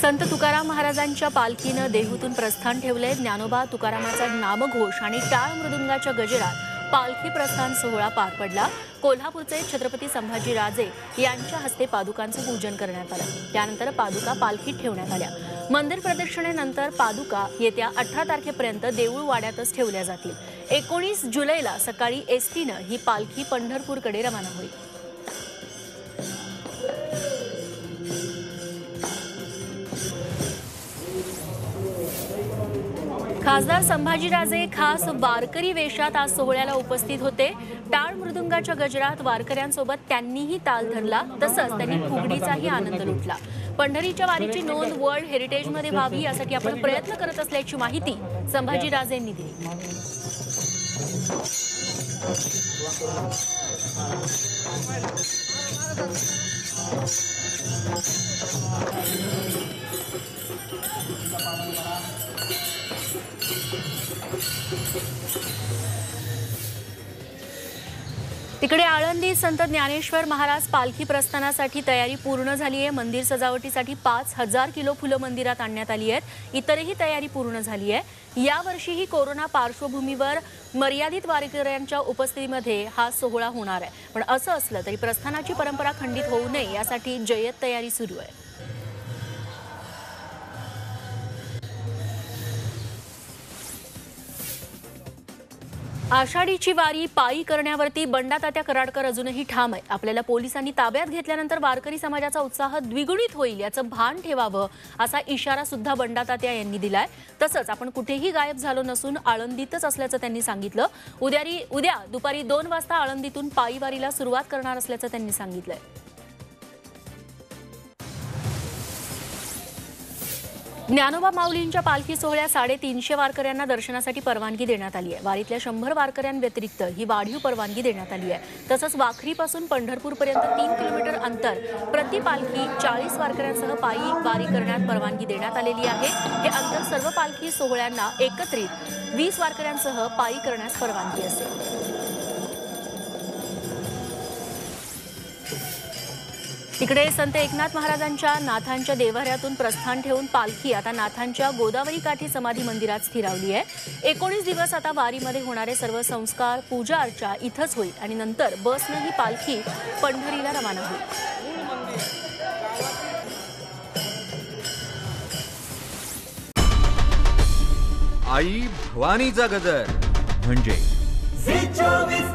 संत तुकाराम महाराजांच्या पालखीनं देहूतून प्रस्थान ठेवले। ज्ञानोबा तुकारामाचा नामघोष आणि टाळ मृदुंगाच्या गजरात पालखी प्रस्थान सोहळा पार पडला। कोल्हापूरचे छत्रपती संभाजीराजे यांच्या हस्ते पादुकांचं पूजन करण्यात आलं। त्यानंतर पादुका पालखीत ठेवण्यात आल्या। मंदिर प्रदक्षिणेनंतर पादुका येत्या 18 तारखेपर्यंत देऊळ वाड्यातच ठेवल्या जातील। 19 जुलैला सकाळी एसटीनं ही पालखी पंढरपूरकडे रवाना होईल। खासदार संभाजीराजे खास वारकरी वेशात आज सोहळ्याला उपस्थित होते। टाळ मृदुंगाच्या गजरात वारकऱ्यांसोबत त्यांनीही ताल धरला, तसंच त्यांनी फुगडीचाही आनंद लुटला। पंढरीच्या वारीची नोंद वर्ल्ड हेरिटेजमध्ये व्हावी यासाठी आपण प्रयत्न करत असल्याची माहिती संभाजीराजेंनी दिली। तिकडे आळंदी संत ज्ञानेश्वर महाराज पालखी प्रस्थानासाठी तयारी पूर्ण झाली आहे। मंदिर सजावटीसाठी 5000 किलो फुलं मंदिरात आणण्यात आली आहेत। इतरही तयारी पूर्ण झाली आहे। यावर्षीही कोरोना पार्श्वभूमीवर मर्यादित वारकऱ्यांच्या उपस्थितीमध्ये हा सोहळा होणार आहे। पण असं असलं तरी प्रस्थानाची परंपरा खंडित होऊ नये यासाठी जय्यत तयारी सुरू आहे। आषाढीची वारी पायी करण्यावरती बंडातात्या कराडकर अजूनही ठाम आहे। आपल्याला पोलिसांनी ताब्यात घेतल्यानंतर वारकरी समाजाचा उत्साह द्विगुणित होईल याचं भान ठेवावं असा इशारा सुद्धा बंडातात्या यांनी दिलाय। तसंच आपण कुठेही गायब झालो नसून आळंदीतच असल्याचं त्यांनी सांगितलं। उद्या दुपारी 2 वाजता आळंदीतून पायी वारीला सुरुवात करणार असल्याचं त्यांनी सांगितलंय। ज्ञानोबा माऊलींच्या पालखी सोहळ्यात 350 वारकऱ्यांना दर्शनासाठी परवानगी देण्यात आली आहे। वारीतल्या 100 वारकऱ्यांव्यतिरिक्त ही वाढीव परवानगी देण्यात आली आहे। तसंच वाखरीपासून पंढरपूरपर्यंत 3 किलोमीटर अंतर प्रति पालखी 40 वारकऱ्यांसह पायी वारी करण्यात परवानगी देण्यात आलेली आहे। हे अंतर सर्व पालखी सोहळ्यांना एकत्रित 20 वारकऱ्यांसह पायी करण्यास परवानगी असेल। तिकडे संत एकनाथ महाराजांच्या नाथांच्या देव्हाऱ्यातून प्रस्थान ठेवून पालखी आता नाथांच्या गोदावरी काठी समाधी मंदिरात स्थिरावली आहे। 19 दिवस आता वारीमध्ये होणारे सर्व संस्कार पूजा अर्चा इथंच होईल आणि नंतर बसने ही पालखी पंढरीला रवाना होईल। आई भवानीचा गजर म्हणजे